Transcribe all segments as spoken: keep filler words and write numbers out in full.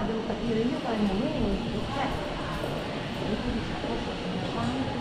devo capire io qual è il momento, cioè, e tu dici, posso fare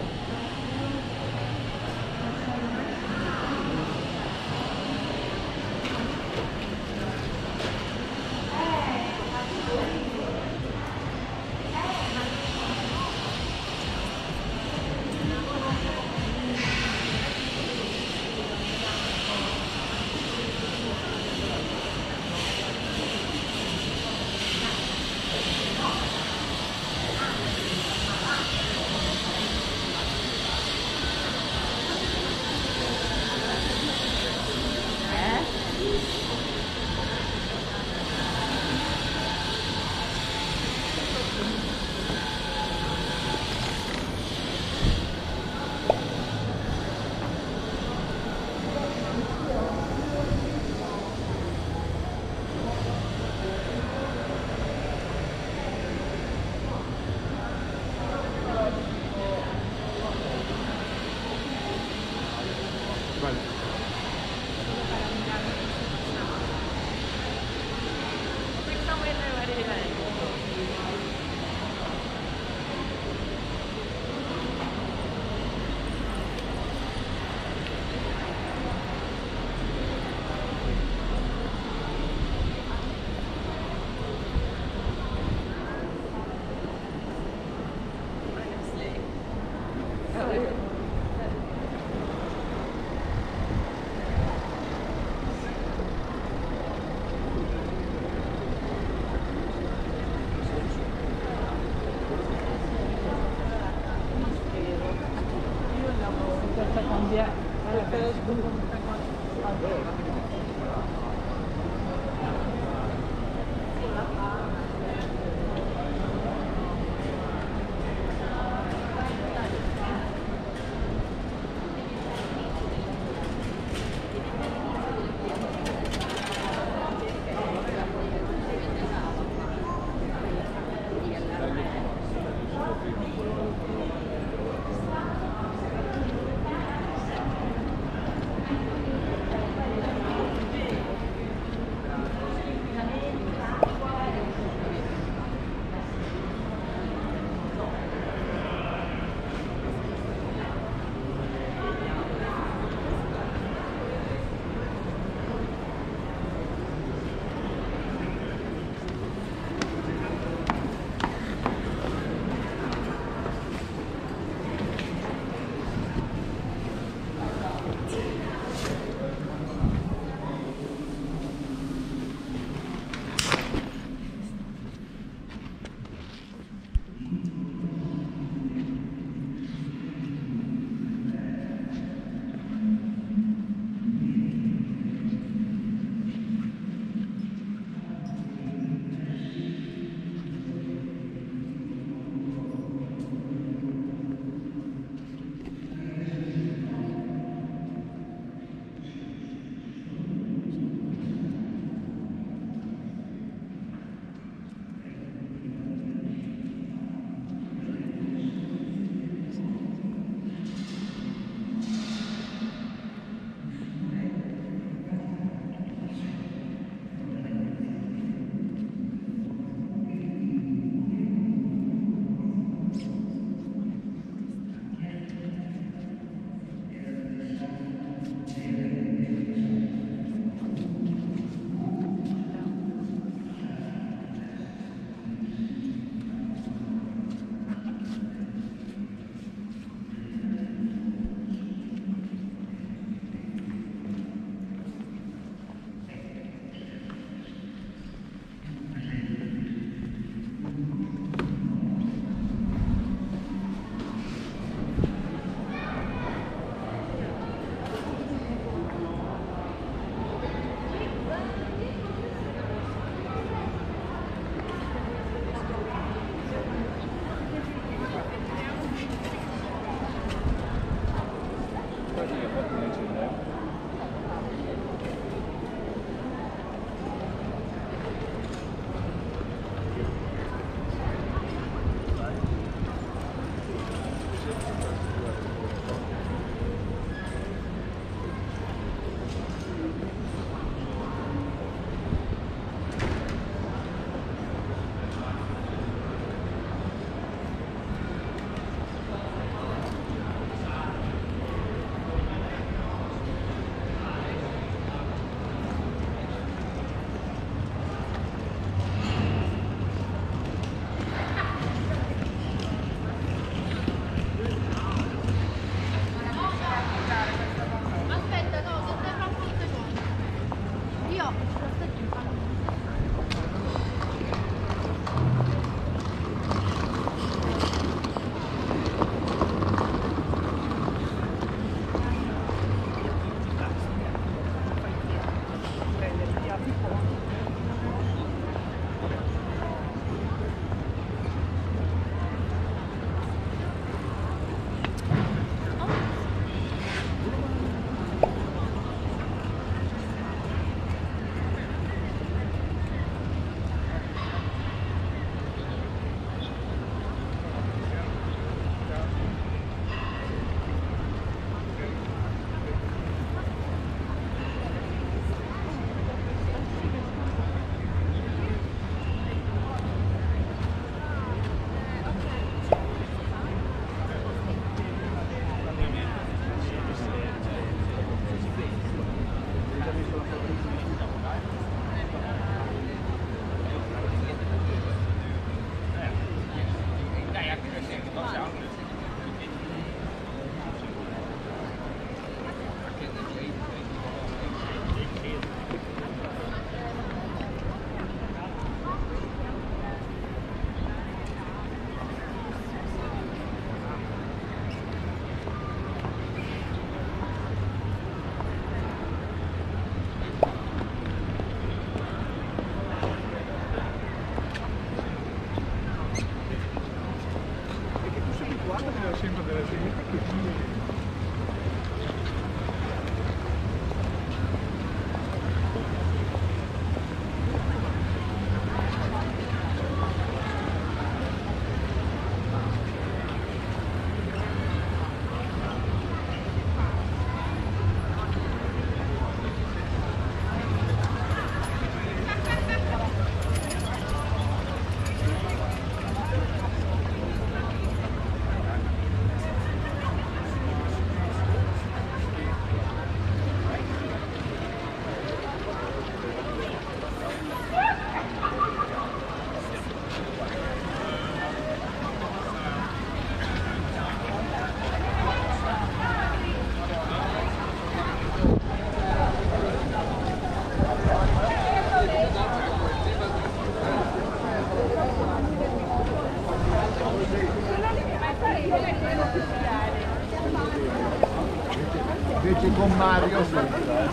Invece con Mario sembra, eh.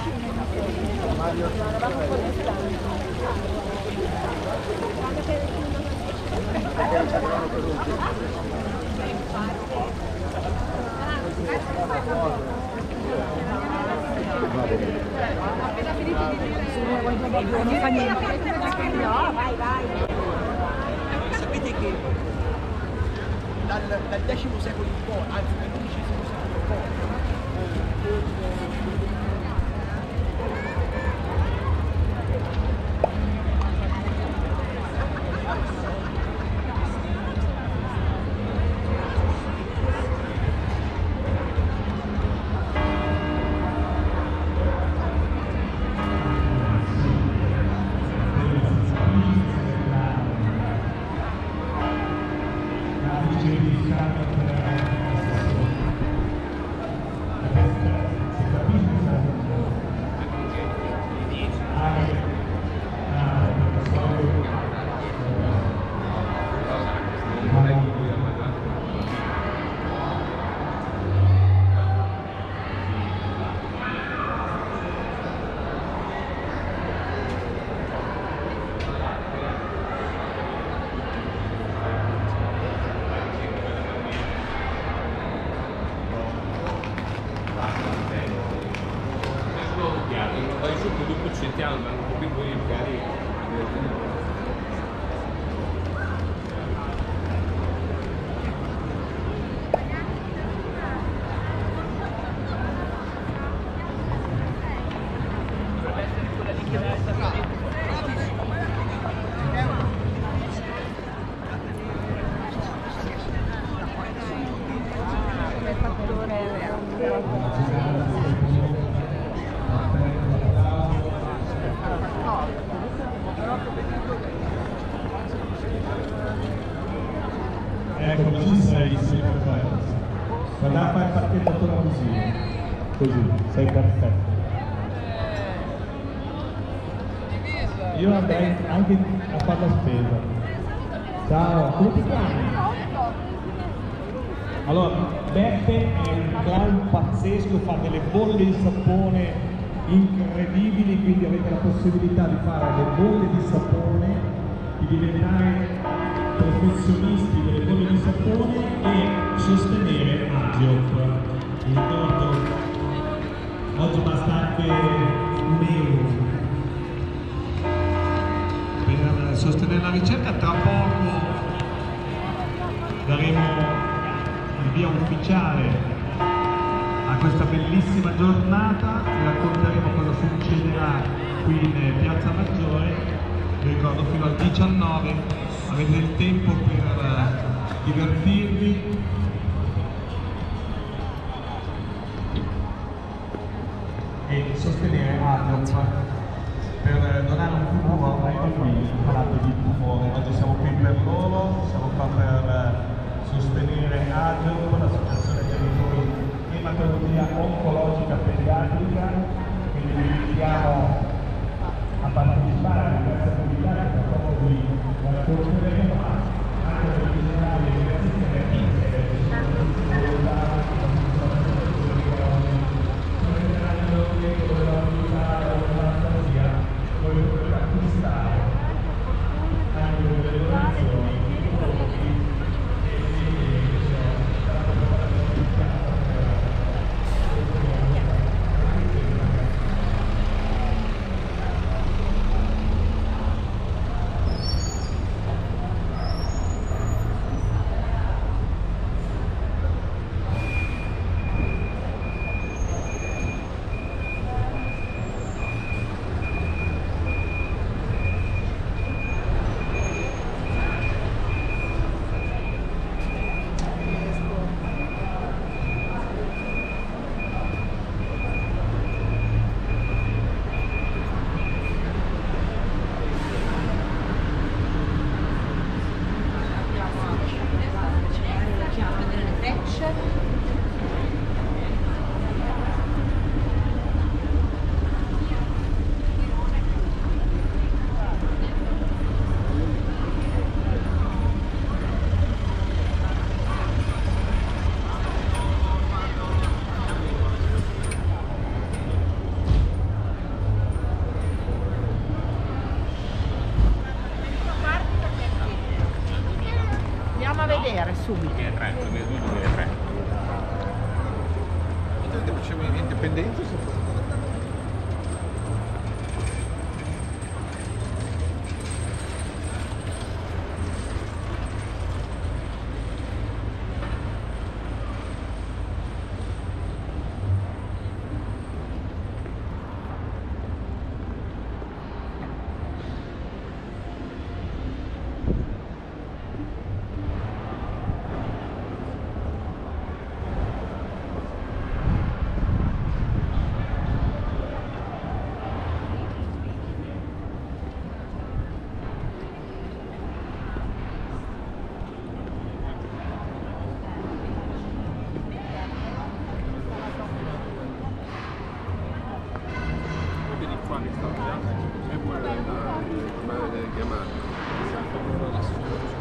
Mario non fa niente. No, vai, vai. Sapete che dal, dal X secolo in poi, anzi dall'undicesimo secolo in poi, poi sotto dopo sentiamo, ma un po' più poi magari ecco, così sei sempre perfetto. Guarda, fai il parchettatore così, così, sei perfetto. io andrei anche a fare la spesa. Ciao, come ti chiami? Allora, Beppe è un clown pazzesco, fa delle bolle di sapone incredibili, quindi avete la possibilità di fare le bolle di sapone, di diventare professionisti delle bolle di sapone e sostenere Agiop. Vi ricordo, oggi basta anche un euro per sostenere la ricerca. Tra poco daremo il via ufficiale a questa bellissima giornata, vi racconteremo cosa succederà qui in Piazza Maggiore. Vi ricordo fino al diciannove avete il tempo per divertirvi e sostenere Agiop per donare un futuro ai bambini malati di tumore. Oggi siamo qui per loro, siamo qua per sostenere Agiop, l'associazione genitori ematologia oncologica pediatrica, quindi vi invitiamo a partecipare a questa attività che tra poco vi racconteremo, ma anche per visitare le diverse servizi che sono tutti volontari, dove potete acquistare anche delle donazioni di prodotti e di vedere subito. duemilatré, duemiladue, duemilatré. Facevo indipendenza. E poi la chiamata.